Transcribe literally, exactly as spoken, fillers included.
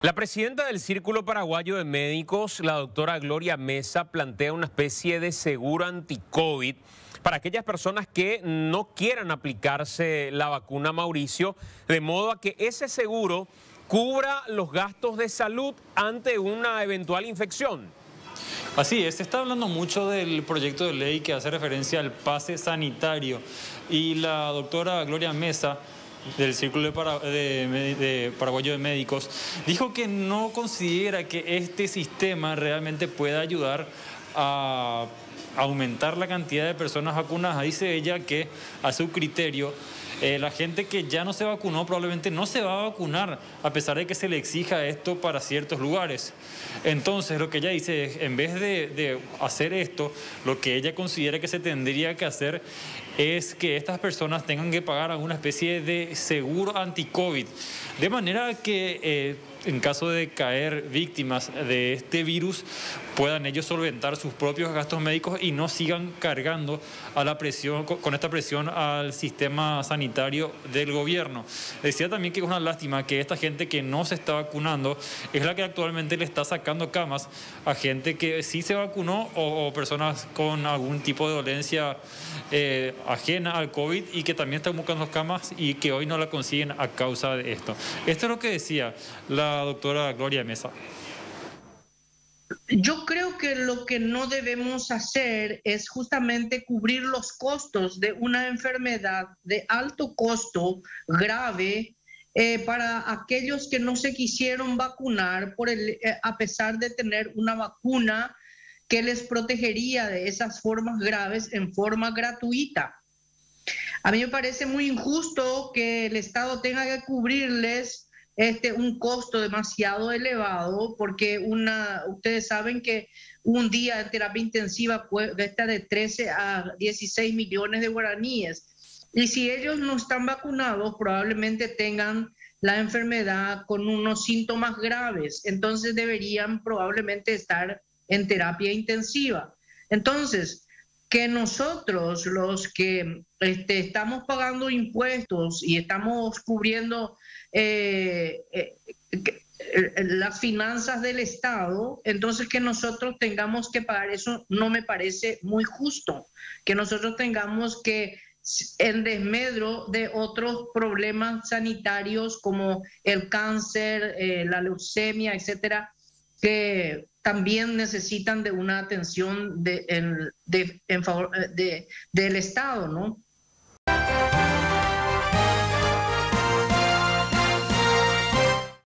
La presidenta del Círculo Paraguayo de Médicos, la doctora Gloria Mesa, plantea una especie de seguro anti-COVID para aquellas personas que no quieran aplicarse la vacuna Mauricio, de modo a que ese seguro cubra los gastos de salud ante una eventual infección. Así es, se está hablando mucho del proyecto de ley que hace referencia al pase sanitario y la doctora Gloria Mesa del Círculo de, Para, de, de Paraguayo de Médicos dijo que no considera que este sistema realmente pueda ayudar a aumentar la cantidad de personas vacunadas. Dice ella que a su criterio Eh, la gente que ya no se vacunó probablemente no se va a vacunar a pesar de que se le exija esto para ciertos lugares. Entonces lo que ella dice es, en vez de, de hacer esto, lo que ella considera que se tendría que hacer es que estas personas tengan que pagar alguna especie de seguro anti-COVID, de manera que eh, en caso de caer víctimas de este virus puedan ellos solventar sus propios gastos médicos y no sigan cargando a la presión, con esta presión al sistema sanitario del gobierno. Decía también que es una lástima que esta gente que no se está vacunando es la que actualmente le está sacando camas a gente que sí se vacunó o, o personas con algún tipo de dolencia eh, ajena al COVID y que también están buscando camas y que hoy no la consiguen a causa de esto. Esto es lo que decía la doctora Gloria Mesa. Yo creo que lo que no debemos hacer es justamente cubrir los costos de una enfermedad de alto costo, grave, eh, para aquellos que no se quisieron vacunar por el, eh, a pesar de tener una vacuna que les protegería de esas formas graves en forma gratuita. A mí me parece muy injusto que el Estado tenga que cubrirles Este, un costo demasiado elevado, porque una, ustedes saben que un día de terapia intensiva cuesta de trece a dieciséis millones de guaraníes. Y si ellos no están vacunados, probablemente tengan la enfermedad con unos síntomas graves. Entonces deberían probablemente estar en terapia intensiva. Entonces, que nosotros, los que este, estamos pagando impuestos y estamos cubriendo eh, eh, eh, las finanzas del Estado, entonces que nosotros tengamos que pagar eso no me parece muy justo. Que nosotros tengamos que, en desmedro de otros problemas sanitarios como el cáncer, eh, la leucemia, etcétera, que también necesitan de una atención de, en, de, en favor de, del Estado, ¿no?